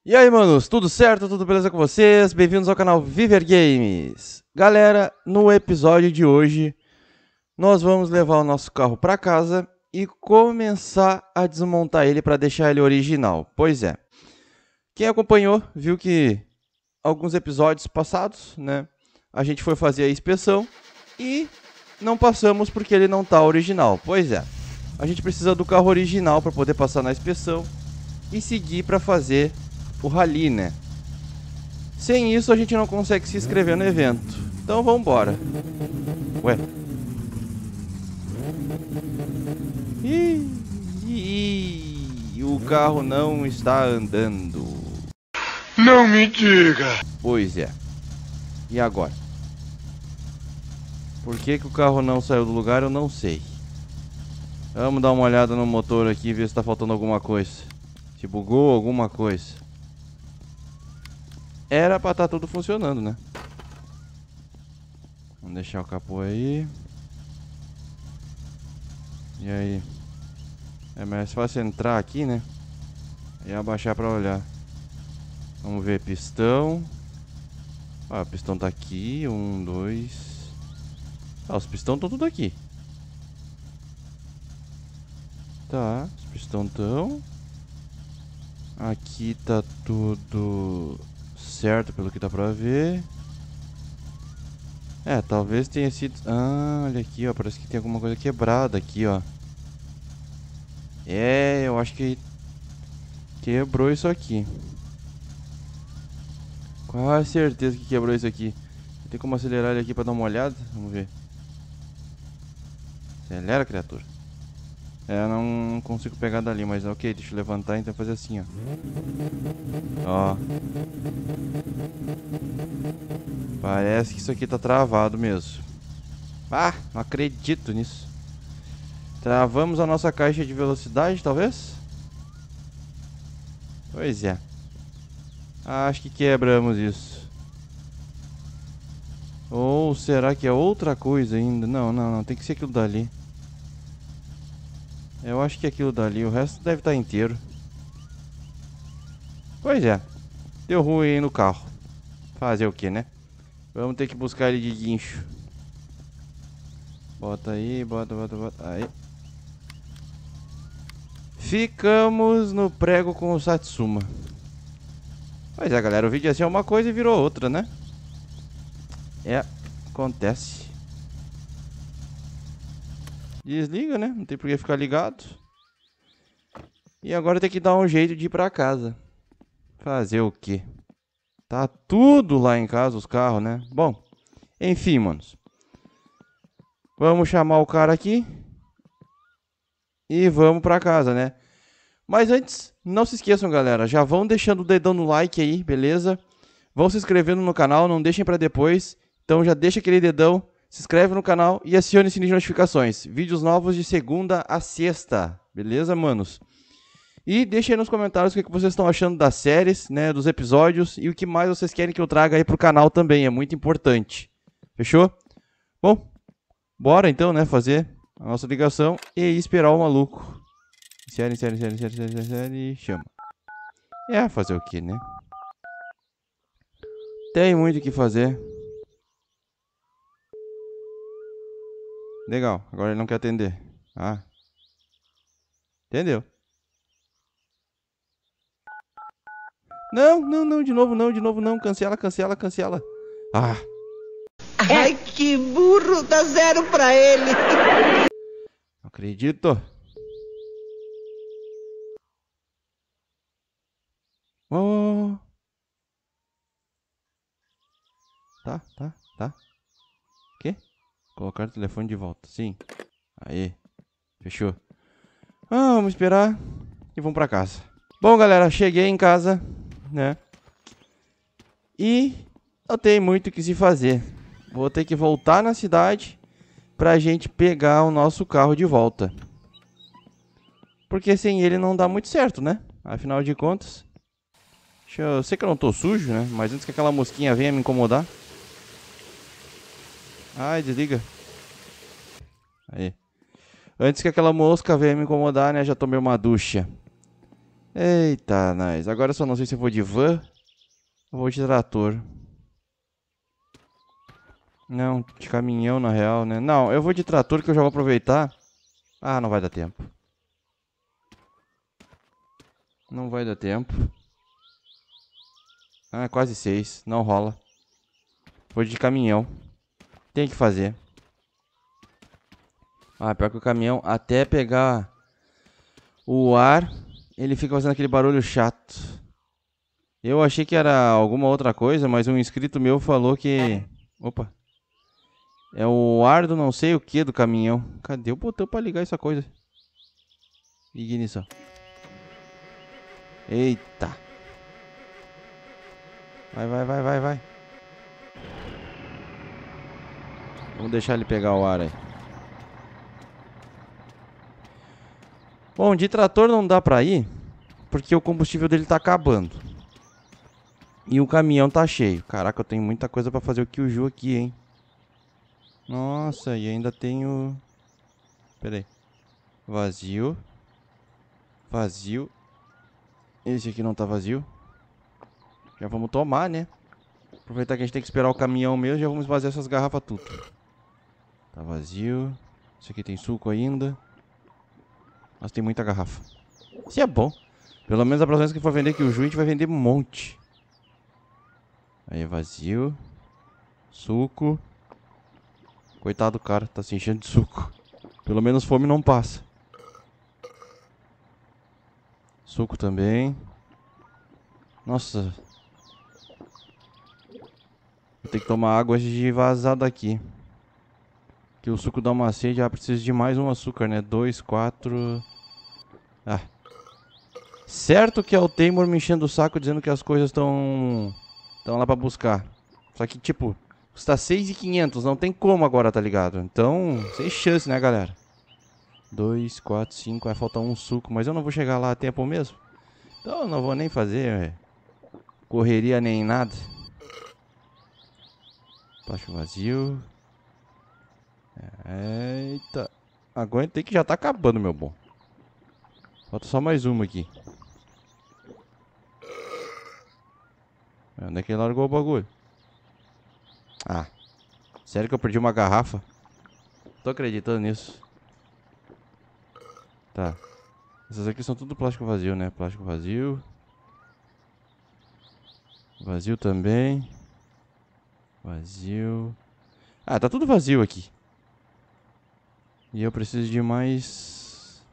E aí, manos, tudo certo? Tudo beleza com vocês? Bem-vindos ao canal Viver Games. Galera, no episódio de hoje, nós vamos levar o nosso carro para casa e começar a desmontar ele para deixar ele original. Pois é, quem acompanhou viu que alguns episódios passados, né, a gente foi fazer a inspeção e não passamos porque ele não tá original. Pois é, a gente precisa do carro original para poder passar na inspeção e seguir para fazer o rally, né? Sem isso a gente não consegue se inscrever no evento. Então vamos embora. Ué. O carro não está andando. Não me diga. Pois é. E agora? Por que o carro não saiu do lugar, eu não sei. Vamos dar uma olhada no motor aqui e ver se está faltando alguma coisa. Se bugou alguma coisa. Era pra estar tudo funcionando, né? Vamos deixar o capô aí. E aí? É mais fácil entrar aqui, né? E abaixar pra olhar. Vamos ver, pistão. Ah, o pistão tá aqui. 1, 2. Ah, os pistões estão tudo aqui. Tá, os pistões estão. Aqui tá tudo certo pelo que dá pra ver. É, talvez tenha sido... Ah, olha aqui, ó. Parece que tem alguma coisa quebrada aqui, ó. É, eu acho que quebrou isso aqui. Quase certeza que quebrou isso aqui. Tem como acelerar ele aqui pra dar uma olhada? Vamos ver. Acelera, criatura. É, eu não consigo pegar dali, mas ok, deixa eu levantar então fazer assim, ó. Ó. Parece que isso aqui tá travado mesmo. Ah, não acredito nisso. Travamos a nossa caixa de velocidade, talvez? Pois é. Acho que quebramos isso. Ou será que é outra coisa ainda? Não, tem que ser aquilo dali. Eu acho que é aquilo dali, o resto deve estar inteiro. Pois é. Deu ruim aí no carro. Fazer o que, né? Vamos ter que buscar ele de guincho. Bota aí, bota. Aí. Ficamos no prego com o Satsuma. Pois é, galera, o vídeo ia ser uma coisa e virou outra, né? É, acontece. Desliga, né? Não tem por que ficar ligado. E agora tem que dar um jeito de ir pra casa. Fazer o quê? Tá tudo lá em casa, os carros, né? Bom, enfim, manos. Vamos chamar o cara aqui. E vamos pra casa, né? Mas antes, não se esqueçam, galera. Já vão deixando o dedão no like aí, beleza? Vão se inscrevendo no canal, não deixem pra depois. Então já deixa aquele dedão, se inscreve no canal e acione o sininho de notificações. Vídeos novos de segunda a sexta, beleza, manos? E deixem aí nos comentários o que vocês estão achando das séries, né, dos episódios e o que mais vocês querem que eu traga aí pro canal também, é muito importante. Fechou? Bom, bora então, né, fazer a nossa ligação e esperar o maluco. Série, chama. É, fazer o que, né? Tem muito o que fazer. Legal, agora ele não quer atender. Ah. Entendeu? Não, de novo não. Cancela. Ah, Ai, que burro, dá 0 pra ele. não acredito. Oh. Tá. Quê? Colocar o telefone de volta, sim. Aí, fechou. Ah, vamos esperar e vamos pra casa. Bom, galera, cheguei em casa, né? E não tem muito o que se fazer. Vou ter que voltar na cidade pra gente pegar o nosso carro de volta. Porque sem ele não dá muito certo, né? Afinal de contas. Eu sei que eu não tô sujo, né? Mas antes que aquela mosquinha venha me incomodar. Ai, desliga. Aí. Antes que aquela mosca venha me incomodar, né? Já tomei uma ducha. Eita, nice. Agora eu só não sei se eu vou de van ou vou de trator. Não, de caminhão na real, né? Não, eu vou de trator que eu já vou aproveitar. Ah, não vai dar tempo. Não vai dar tempo. Ah, quase 6. Não rola. Vou de caminhão. Tem que fazer. Ah, pior que o caminhão, até pegar o ar, ele fica fazendo aquele barulho chato. Eu achei que era alguma outra coisa, mas um inscrito meu falou que... Opa. É o ar do não sei o que do caminhão. Cadê o botão pra ligar essa coisa? Ignição. Eita. Vai. Vamos deixar ele pegar o ar aí. Bom, de trator não dá pra ir, porque o combustível dele tá acabando. E o caminhão tá cheio. Caraca, eu tenho muita coisa pra fazer o Kyuju aqui, hein. Nossa, e ainda tenho... Pera aí. Vazio. Vazio. Esse aqui não tá vazio. Já vamos tomar, né? Aproveitar que a gente tem que esperar o caminhão mesmo, já vamos esvaziar essas garrafas tudo. Tá vazio. Esse aqui tem suco ainda. Mas tem muita garrafa. Isso é bom. Pelo menos a próxima vez que for vender Kyuju, a gente vai vender um monte. Aí é vazio. Suco. Coitado do cara, tá se enchendo de suco. Pelo menos fome não passa. Suco também. Nossa. Vou ter que tomar água antes de vazar daqui. Que o suco dá uma sede, já precisa de mais um açúcar, né? 2, 4... Ah. Certo que é o Teimur me enchendo o saco dizendo que as coisas estão lá pra buscar. Só que, tipo, custa 6.500, não tem como agora, tá ligado? Então, sem chance, né, galera? 2, 4, 5, vai faltar um suco, mas eu não vou chegar lá a tempo mesmo. Então eu não vou nem fazer correria nem nada. Plástico vazio. Eita. Aguentei que já tá acabando, meu bom. Falta só mais uma aqui. Onde é que ele largou o bagulho? Ah. Sério que eu perdi uma garrafa? Tô acreditando nisso. Tá. Essas aqui são tudo plástico vazio, né? Plástico vazio. Vazio também. Vazio. Ah, tá tudo vazio aqui. E eu preciso de mais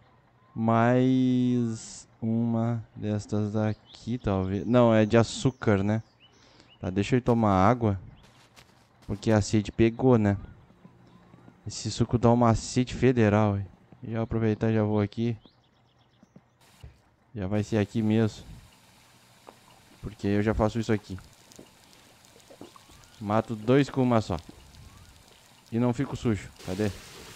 uma destas daqui, talvez. Não, é de açúcar, né? Tá, deixa eu tomar água. Porque a sede pegou, né? Esse suco dá uma sede federal. Já vou aproveitar e já vou aqui. Já vai ser aqui mesmo. Porque eu já faço isso aqui. Mato 2 com uma só. E não fico sujo. Cadê?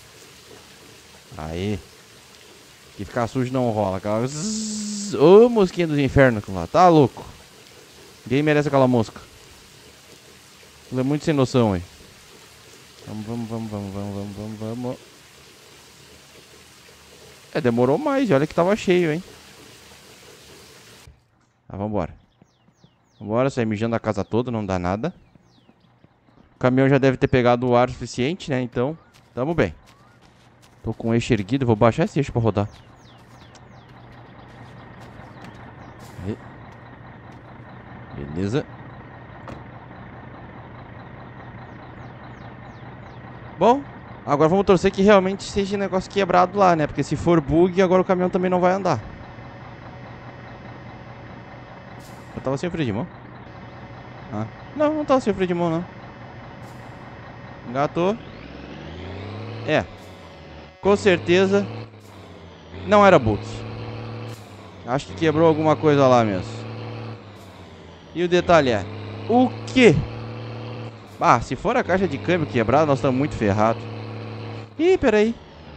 Aí. Que ficar sujo não rola. Ô, mosquinha dos infernos lá. Tá louco. Ninguém merece aquela mosca. Ela é muito sem noção, hein. Vamos. É, demorou mais. Olha que tava cheio, hein. Tá, vambora. Vambora, sair mijando a casa toda, não dá nada. O caminhão já deve ter pegado o ar suficiente, né? Então, tamo bem. Tô com o eixo erguido, vou baixar esse eixo pra rodar. Aí. Beleza. Bom, agora vamos torcer que realmente seja negócio quebrado lá, né? Porque se for bug, agora o caminhão também não vai andar. Eu tava sem freio de mão? Ah. Não tava sem freio de mão, não. Engatou. É. Com certeza não era boot. Acho que quebrou alguma coisa lá mesmo. E o detalhe é: o quê? Ah, se for a caixa de câmbio quebrada, nós estamos muito ferrados. Ih, peraí.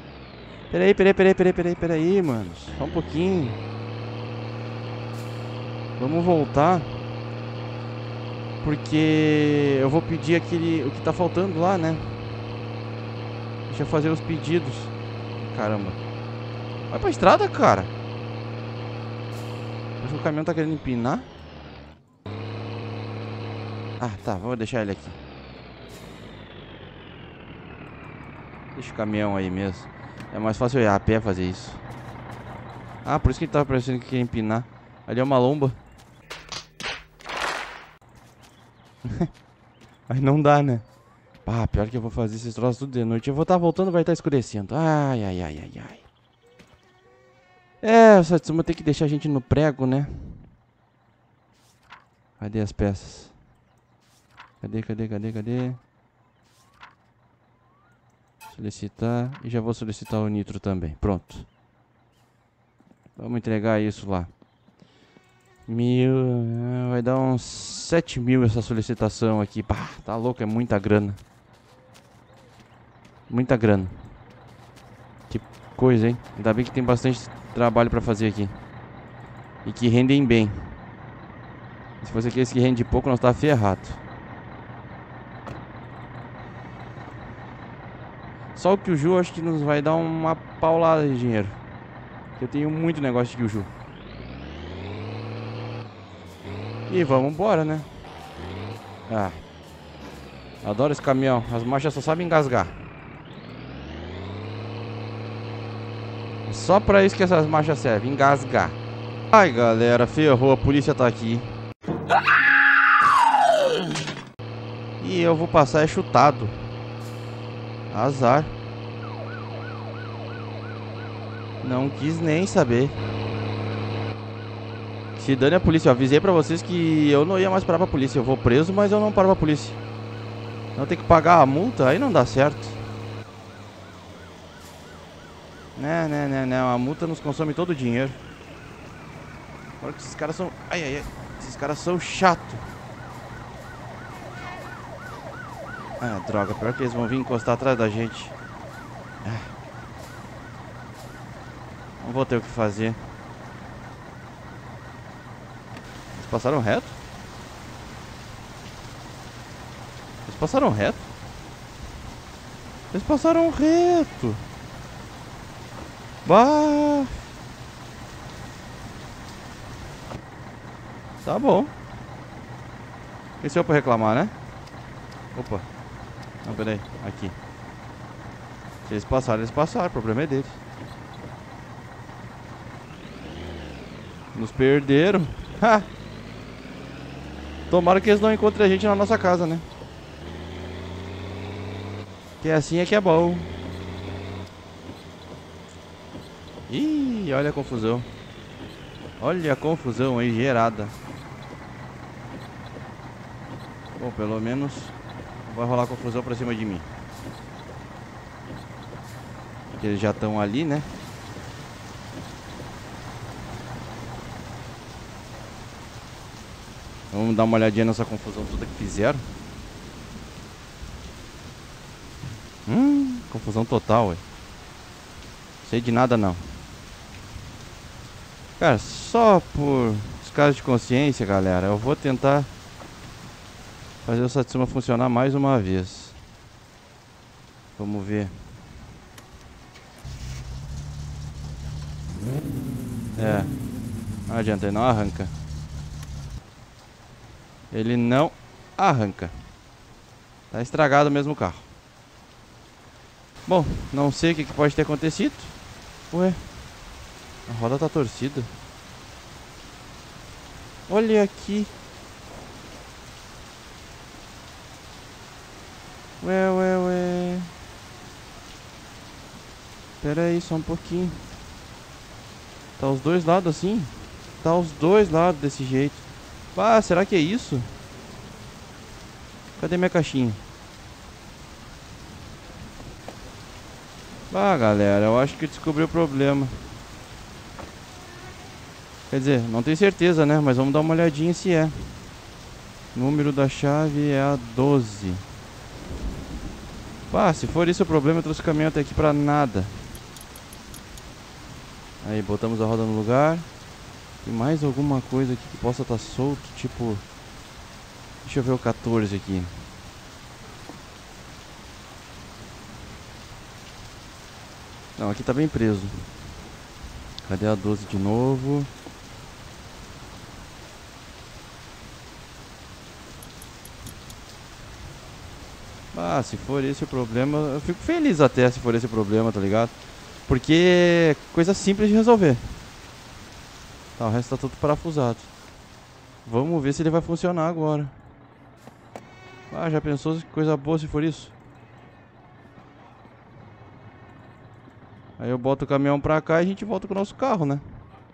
Peraí, mano. Só um pouquinho. Vamos voltar. Porque eu vou pedir aquele... o que tá faltando lá, né? Deixa eu fazer os pedidos. Caramba. Vai pra estrada, cara. Acho que o caminhão tá querendo empinar. Ah, tá. Vou deixar ele aqui. Deixa o caminhão aí mesmo. É mais fácil eu ir a pé fazer isso. Ah, por isso que ele tava parecendo que queria empinar. Ali é uma lomba. Mas não dá, né? Ah, pior que eu vou fazer esses troços tudo de noite. Eu vou estar voltando, vai estar escurecendo. Ai, ai, ai, ai, ai. É, o Satsuma tem que deixar a gente no prego, né? Cadê as peças? Cadê? Solicitar. E já vou solicitar o nitro também. Pronto. Vamos entregar isso lá. 1.000. Vai dar uns 7.000 essa solicitação aqui. Pá, tá louco, é muita grana. Muita grana. Que coisa, hein? Ainda bem que tem bastante trabalho pra fazer aqui. E que rendem bem. Se fosse aqueles que rendem pouco, nós tá ferrado. Só o Kyuju acho que nos vai dar uma paulada de dinheiro. Eu tenho muito negócio de Kyuju. E vamos embora, né? Ah. Adoro esse caminhão. As marchas só sabem engasgar. É só pra isso que essas marchas servem. Engasgar. Ai, galera. Ferrou. A polícia tá aqui. E eu vou passar é chutado. Azar. Não quis nem saber. Se dane a polícia. Eu avisei pra vocês que eu não ia mais parar pra polícia. Eu vou preso, mas eu não paro pra polícia. Não tem que pagar a multa, aí não dá certo. Não. A multa nos consome todo o dinheiro. Olha que esses caras são... Ai. Esses caras são chatos. Ah, droga. Pior que eles vão vir encostar atrás da gente. Não vou ter o que fazer. Eles passaram reto? Eles passaram reto? Eles passaram reto. Bah. Tá bom. Esse é pra reclamar, né? Opa. Não, peraí. Aqui. Se eles passaram, O problema é deles. Nos perderam. Ha! Tomara que eles não encontrem a gente na nossa casa, né? Que assim é que é bom. Ih, olha a confusão. Olha a confusão aí gerada. Bom, pelo menos vai rolar confusão pra cima de mim. Porque eles já estão ali, né? Vamos dar uma olhadinha nessa confusão toda que fizeram. Confusão total, ué. Sei de nada não. Cara, só por descaso de consciência, galera, eu vou tentar fazer o Satsuma funcionar mais uma vez. Vamos ver. Não adianta, ele não arranca. Ele não arranca. Tá estragado mesmo o carro. Bom, não sei o que pode ter acontecido. Ué, a roda tá torcida. Olha aqui. Ué. Pera aí, só um pouquinho. Tá os dois lados assim? Tá os dois lados desse jeito. Ah, será que é isso? Cadê minha caixinha? Ah, galera, eu acho que descobri o problema. Quer dizer, não tenho certeza, né? Mas vamos dar uma olhadinha se é. O número da chave é a 12. Ah, se for isso o problema, eu trouxe o caminhão até aqui pra nada. Aí, botamos a roda no lugar. Tem mais alguma coisa aqui que possa estar solto? Tipo... Deixa eu ver o 14 aqui. Não, aqui tá bem preso. Cadê a 12 de novo? Ah, se for esse o problema, eu fico feliz até se for esse o problema, tá ligado? Porque é coisa simples de resolver. Tá, o resto tá tudo parafusado. Vamos ver se ele vai funcionar agora. Ah, já pensou que coisa boa se for isso? Aí eu boto o caminhão pra cá e a gente volta com o nosso carro, né?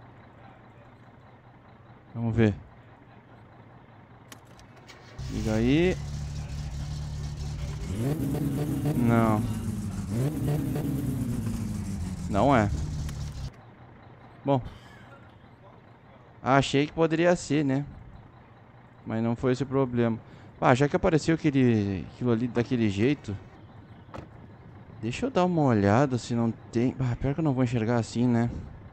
Vamos ver. Liga aí. Não. Não é. Bom. Achei que poderia ser, né? Mas não foi esse o problema. Ah, já que apareceu aquilo ali daquele jeito. Deixa eu dar uma olhada se não tem... Ah, pior que eu não vou enxergar assim, né?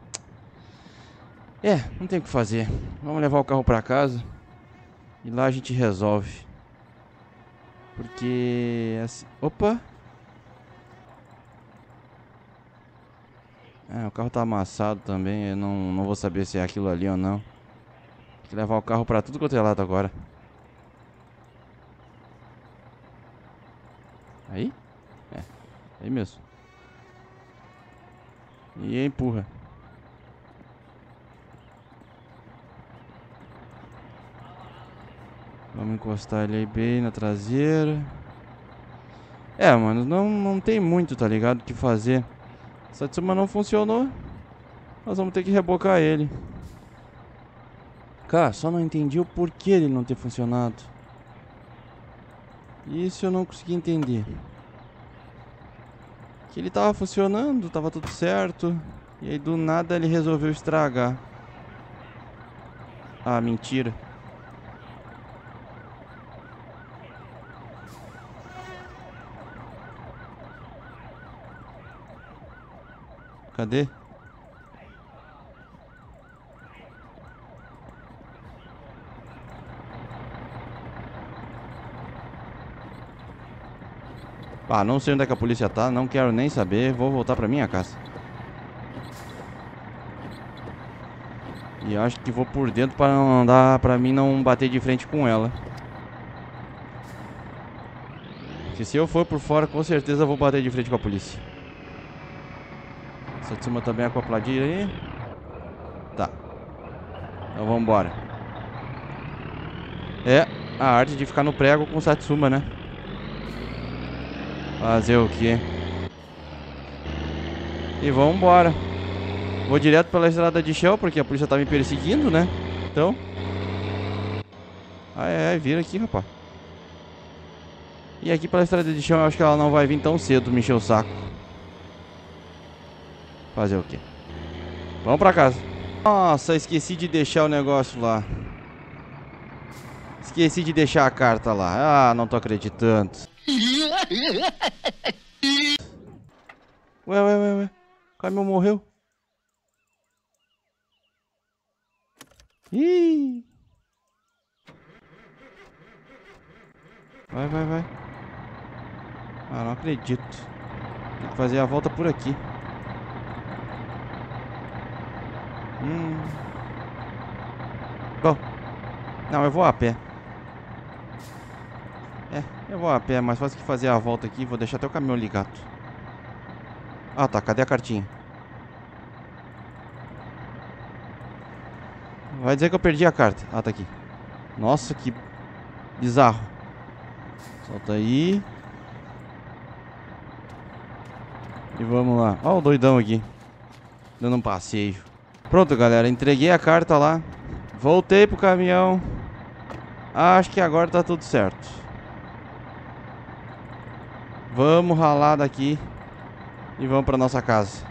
É, não tem o que fazer. Vamos levar o carro pra casa. E lá a gente resolve. Porque... Assim... Opa! É, o carro tá amassado também. Eu não vou saber se é aquilo ali ou não. Tem que levar o carro pra tudo quanto é lado agora. Aí? É, aí mesmo. E empurra. Vamos encostar ele aí bem na traseira. É, mano, não tem muito, tá ligado? O que fazer. Satsuma não funcionou. Nós vamos ter que rebocar ele. Cara, só não entendi o porquê ele não ter funcionado. Isso eu não consegui entender. Que ele tava funcionando, tava tudo certo. E aí do nada ele resolveu estragar. Ah, mentira. Cadê? Ah, não sei onde é que a polícia tá, não quero nem saber, vou voltar pra minha casa. E acho que vou por dentro para não dar, pra mim não bater de frente com ela. Porque se eu for por fora, com certeza eu vou bater de frente com a polícia. Satsuma também acopladinha aí. Tá. Então vamos embora. É a arte de ficar no prego com o Satsuma, né? Fazer o quê? E vamos embora. Vou direto pela estrada de chão, porque a polícia tá me perseguindo, né? Então... vira aqui, rapaz. E aqui pela estrada de chão eu acho que ela não vai vir tão cedo me encher o saco. Fazer o quê? Vamos pra casa. Nossa, esqueci de deixar o negócio lá. Esqueci de deixar a carta lá. Ah, não tô acreditando. Ué. O caminhão morreu. Ih. Vai. Ah, não acredito. Tem que fazer a volta por aqui. Bom. Não, eu vou a pé. Eu vou a pé, é mais fácil que fazer a volta aqui. Vou deixar até o caminhão ligado. Ah, tá. Cadê a cartinha? Vai dizer que eu perdi a carta. Ah, tá aqui. Nossa, que bizarro. Solta aí. E vamos lá. Ó o doidão aqui. Dando um passeio. Pronto, galera. Entreguei a carta lá. Voltei pro caminhão. Acho que agora tá tudo certo. Vamos ralar daqui. E vamos pra nossa casa.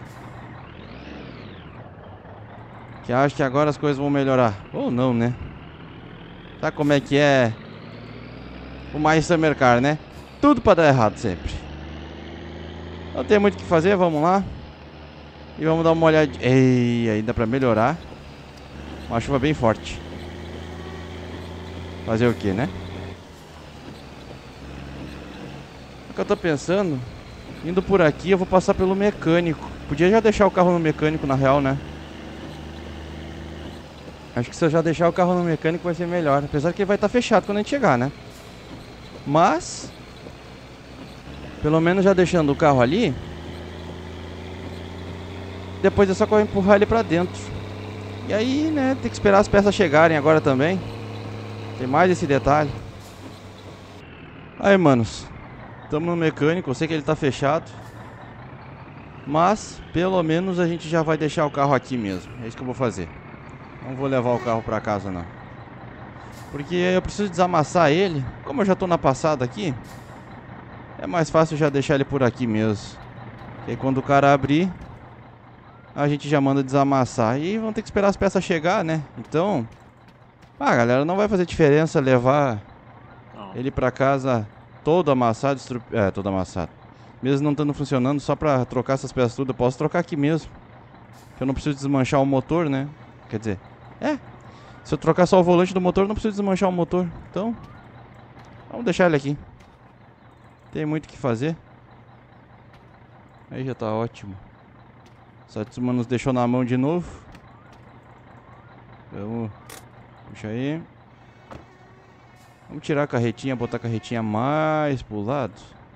Que acho que agora as coisas vão melhorar. Ou não, né? Sabe como é que é o mais Summer Car, né? Tudo pra dar errado sempre. Não tem muito o que fazer, vamos lá. E vamos dar uma olhada. Ei, ainda pra melhorar. Uma chuva bem forte. Fazer o que, né? O que eu tô pensando, indo por aqui eu vou passar pelo mecânico. Podia já deixar o carro no mecânico na real, né? Acho que se eu já deixar o carro no mecânico vai ser melhor. Apesar que ele vai estar fechado quando a gente chegar, né? Mas Pelo menos já deixando o carro ali. Depois é só empurrar ele pra dentro. E aí, né, tem que esperar as peças chegarem agora também. Tem mais esse detalhe. Aí, manos, estamos no mecânico. Eu sei que ele tá fechado, mas pelo menos a gente já vai deixar o carro aqui mesmo. É isso que eu vou fazer. Não vou levar o carro pra casa, não. Porque eu preciso desamassar ele. Como eu já tô na passada aqui, é mais fácil já deixar ele por aqui mesmo. Que aí quando o cara abrir, a gente já manda desamassar. E vão ter que esperar as peças chegar, né? Então, galera, não vai fazer diferença levar ele pra casa todo amassado, todo amassado. Mesmo não estando funcionando, só pra trocar essas peças tudo, eu posso trocar aqui mesmo. Que eu não preciso desmanchar o motor, né? Quer dizer, se eu trocar só o volante do motor, eu não preciso desmanchar o motor. Então, vamos deixar ele aqui. Tem muito o que fazer. Aí já tá ótimo. Satsuma nos deixou na mão de novo. Vamos. Puxa aí. Vamos tirar a carretinha, botar a carretinha mais pro lado.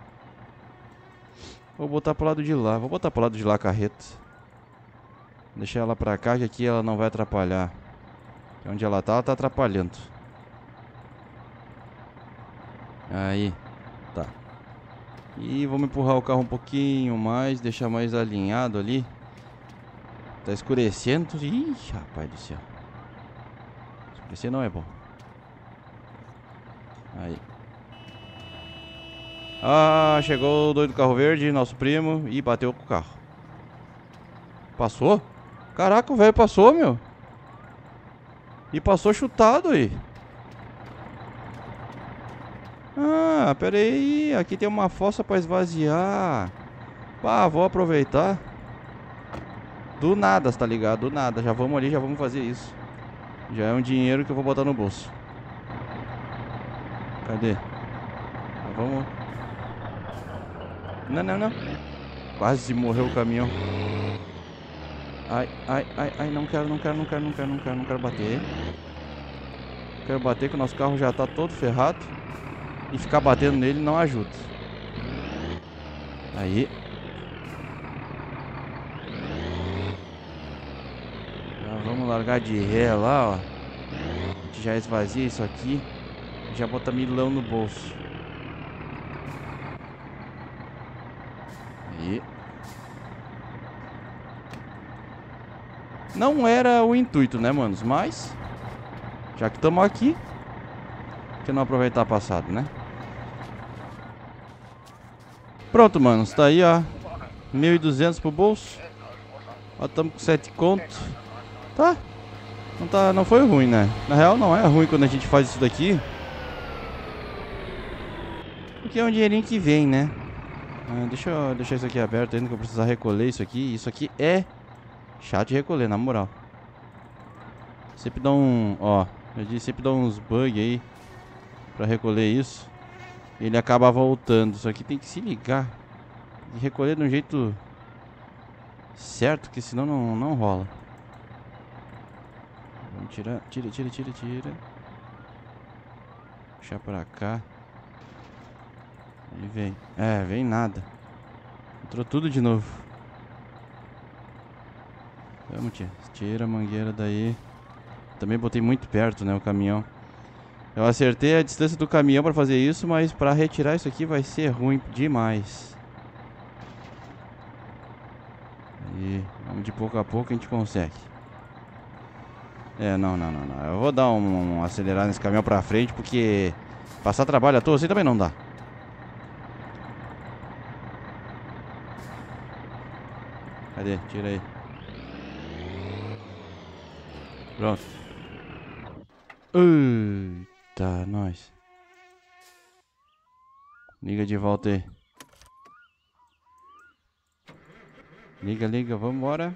Vou botar pro lado de lá. Vou botar pro lado de lá a carreta. Deixar ela pra cá, que aqui ela não vai atrapalhar. Onde ela tá atrapalhando. Aí. Tá. E vamos empurrar o carro um pouquinho mais. Deixar mais alinhado ali. Tá escurecendo. Ih, rapaz do céu. Escurecer não é bom. Aí. Chegou o doido do carro verde, nosso primo. E bateu com o carro. Passou? Caraca, o velho passou, meu. E passou chutado aí. Pera aí. Aqui tem uma fossa pra esvaziar. Vou aproveitar. Do nada, tá ligado? Do nada. Já vamos ali, já vamos fazer isso. Já é um dinheiro que eu vou botar no bolso. Cadê? Vamos. Não. Quase morreu o caminhão. Ai, não quero bater. Quero bater que o nosso carro já tá todo ferrado. E ficar batendo nele não ajuda. Aí. Já vamos largar de ré lá, ó. A gente já esvazia isso aqui. Já bota milão no bolso. Aí. Não era o intuito, né, manos? Mas, já que estamos aqui, por que não aproveitar a passada, né? Pronto, manos. Tá aí, ó. 1.200 pro bolso. Ó, estamos com 7 conto. Tá. Não foi ruim, né? Na real, não é ruim quando a gente faz isso daqui. Porque é um dinheirinho que vem, né? Deixa eu deixar isso aqui aberto ainda, que eu vou precisar recolher isso aqui. Isso aqui é chato de recolher, na moral. Sempre dá eu disse, sempre dá uns bugs aí pra recolher isso. E ele acaba voltando. Isso aqui tem que se ligar e recolher de um jeito certo, que senão não rola. Vamos tirar. Tira. Puxar pra cá. E vem. Vem nada. Entrou tudo de novo. Vamos, tia. Tira a mangueira daí. Também botei muito perto, né, o caminhão. Eu acertei a distância do caminhão pra fazer isso, mas pra retirar isso aqui vai ser ruim demais. E vamos de pouco a pouco, a gente consegue. Não. Eu vou dar um acelerar nesse caminhão pra frente, porque passar trabalho à toa assim também não dá. Cadê? Tira aí. Pronto. Eita, nós. Liga de volta aí. Liga, vambora.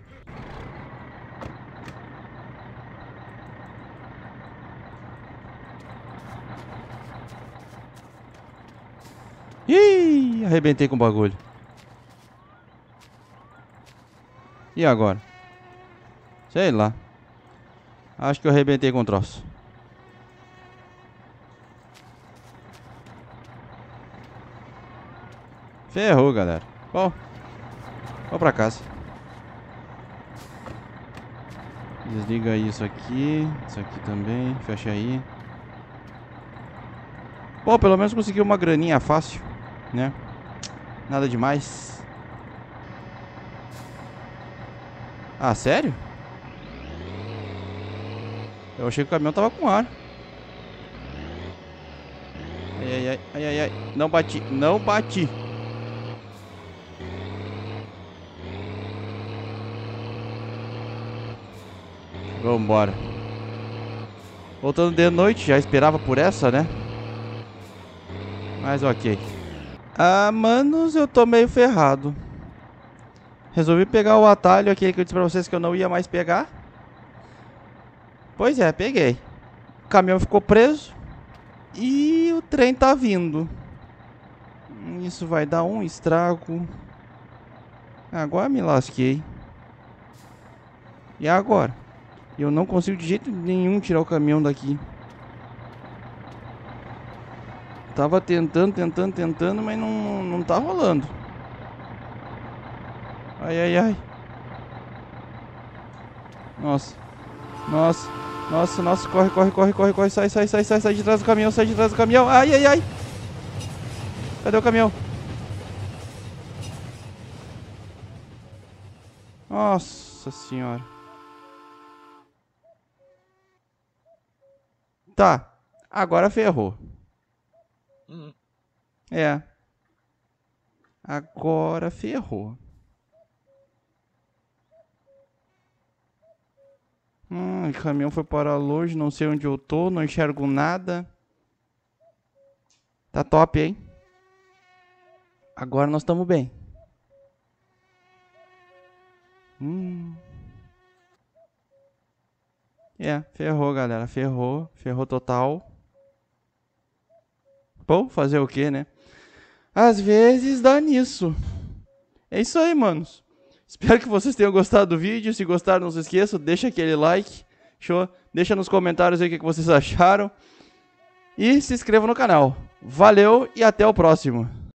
Ih, arrebentei com o bagulho. E agora? Sei lá. Acho que eu arrebentei com o troço. Ferrou, galera. Bom, vamos pra casa. Desliga isso aqui também, fecha aí. Bom, pelo menos consegui uma graninha fácil, né? Nada demais. Ah, sério? Eu achei que o caminhão tava com ar. Ai, ai, ai, ai, ai, ai. Não bati, não bati. Vambora. Voltando de noite, já esperava por essa, né? Mas ok. Ah, manos, eu tô meio ferrado. Resolvi pegar o atalho, aquele que eu disse pra vocês que eu não ia mais pegar. Pois é, peguei. O caminhão ficou preso. E o trem tá vindo. Isso vai dar um estrago. Agora me lasquei. E agora? Eu não consigo de jeito nenhum tirar o caminhão daqui. Tava tentando, mas não tá rolando. Ai, ai, ai. Nossa. Nossa, corre, sai de trás do caminhão, Ai, ai, ai. Cadê o caminhão? Nossa senhora. Tá, agora ferrou. É. Agora ferrou. O caminhão foi para longe, não sei onde eu tô, não enxergo nada. Tá top, hein? Agora nós estamos bem. É, ferrou, galera. Ferrou total. Bom, fazer o que, né? Às vezes dá nisso. É isso aí, manos. Espero que vocês tenham gostado do vídeo. Se gostaram, não se esqueçam, deixa aquele like. Show? Deixa nos comentários aí o que vocês acharam. E se inscreva no canal. Valeu e até o próximo.